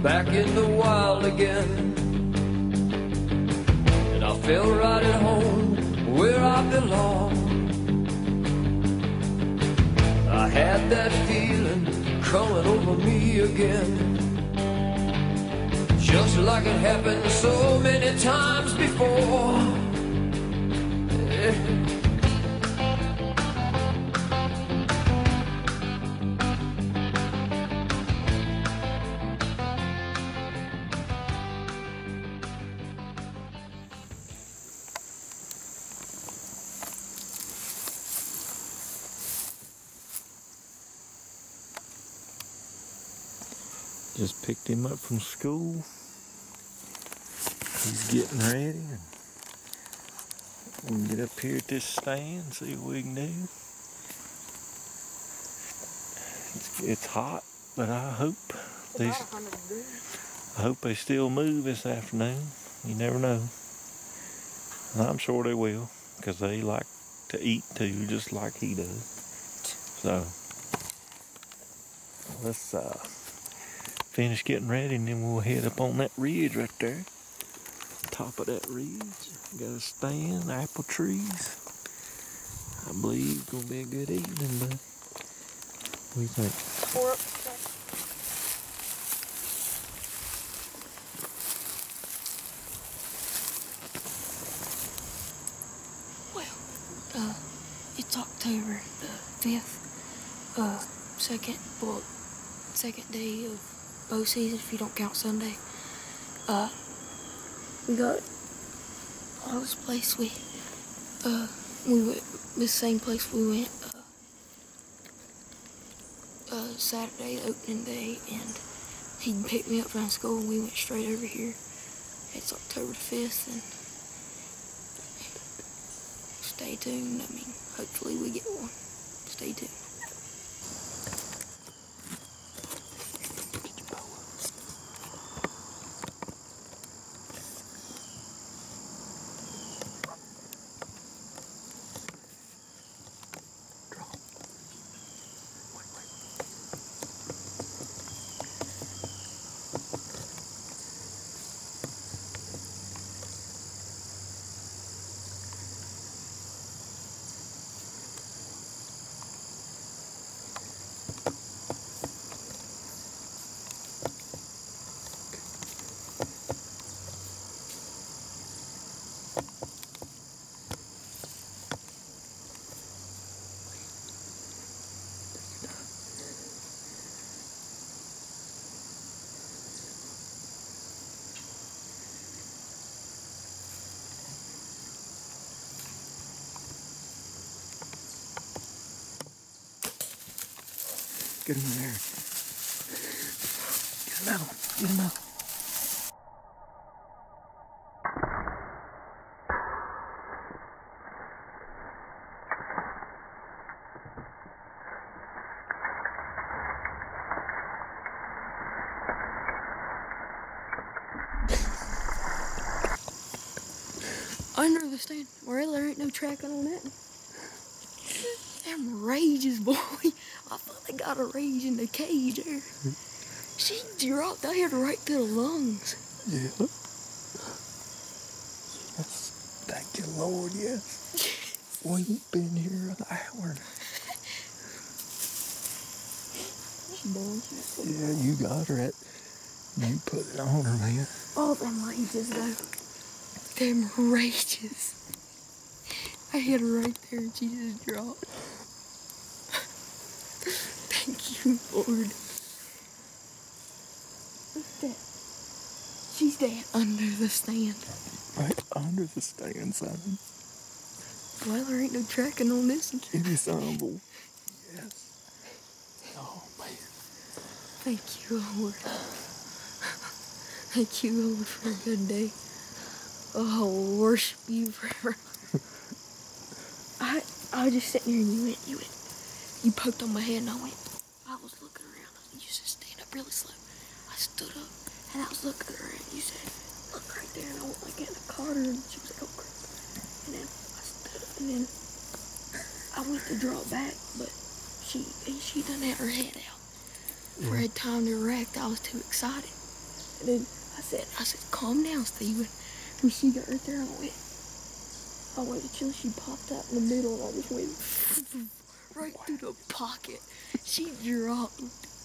back in the wild again. And I feel right at home where I belong. I had that feeling coming over me again, just like it happened so many times before. Yeah. Just picked him up from school. He's getting ready. And we can get up here at this stand, see what we can do. It's hot, but I hope they still move this afternoon. You never know. And I'm sure they will, because they like to eat too, just like he does. So let's finish getting ready, and then we'll head up on that ridge right there. Top of that ridge, got a stand, apple trees. I believe it's gonna be a good evening, bud. What do you think? Well, it's October the 5th, second day of bow season, if you don't count Sunday. We got this place we went, this same place we went Saturday, opening day, and he picked me up from school and we went straight over here. It's October the 5th, and stay tuned. I mean, hopefully we get one. Stay tuned. Get him in there. Get him out. Get him out. Under the stand. Well, there ain't no tracking on that. Them rages, boy. I thought they got a rage in the cage there. She dropped out right to the lungs. Yeah. Yes. Thank you, Lord, yes. We've been here an hour. Yeah, you got her at. You put it on her, man. Oh, them rages, though. Them rages. I hit her right there and she just dropped. Thank you, Lord. Look at that. She's dead under the stand. Right under the stand, son. Well, there ain't no tracking on this one. It is humble. Yes. Oh, man. Thank you, Lord. Thank you, Lord, for a good day. Oh, I'll worship you forever. I was just sitting here and you poked on my head and I was looking around. You said stand up really slow. I stood up and I was looking around. You said, look right there, and I went like in the Carter, and she was like, oh crap. And then I stood up and then I went to draw back, but she done had her head out. Before I had time to react, I was too excited. And then I said, calm down, Steven. And she got right there, and I waited till she popped out in the middle, and I just went right through the pocket. She dropped.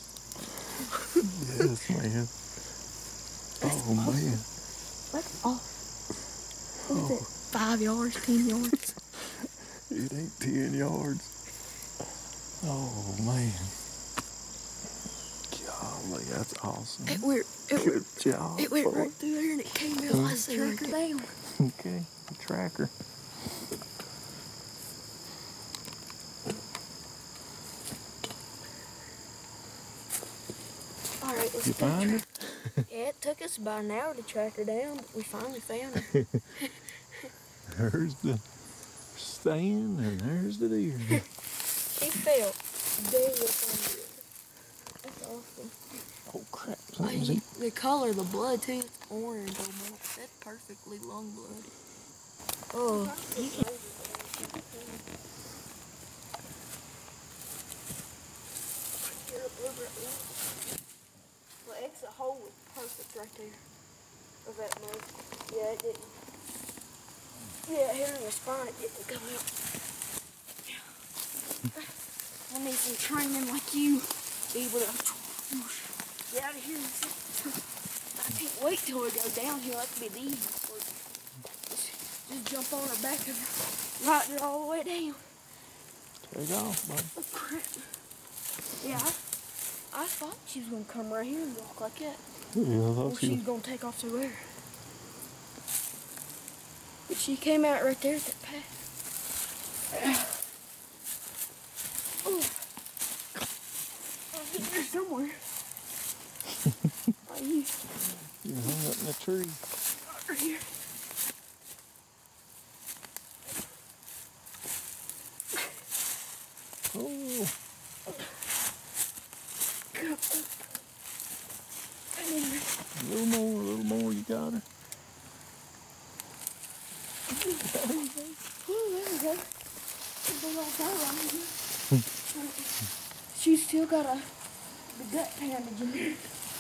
Yes, man. Oh, man. That's awesome. What was it? 5 yards, 10 yards? It ain't 10 yards. Oh, man. Golly, that's awesome. Good job. It went boy. right through there, and it came out. I said, track her down. Okay, tracker. All right, let's You go find her? Yeah, it took us about an hour to track her down, but we finally found her. There's the stand, and there's the deer. She felt dead under it. That's awesome. Oh, crap. Something's eating. The color of the blood, too, it's orange almost. That's perfectly long blood. Oh, you can... The exit hole was perfect right there. Of that mud. Yeah, it didn't. Yeah, here in the spine, it didn't come out. I need some training like you. Be able to get out of here. I can't wait till we go downhill. That could be the easiest part. Just jump on her back and ride it all the way down. Take off, bud. Oh, crap. Yeah, I thought she was going to come right here and walk like that. Yeah, I Or thought she she was going to take off through there. But she came out right there at that path. Oh, I'll get there somewhere. Are you? You hung up in the tree. Right here. Oh, a little more, you got her. Oh, there we go. She's still got the gut bandage in there.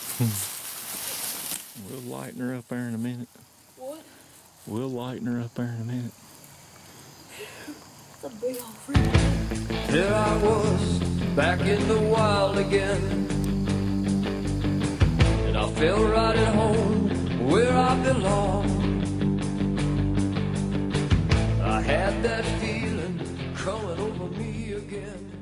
We'll lighten her up there in a minute. What? We'll lighten her up there in a minute. It's a big old friend. There I was, back in the wild again. And I felt right at home, where I belong. I had that feeling coming over me again.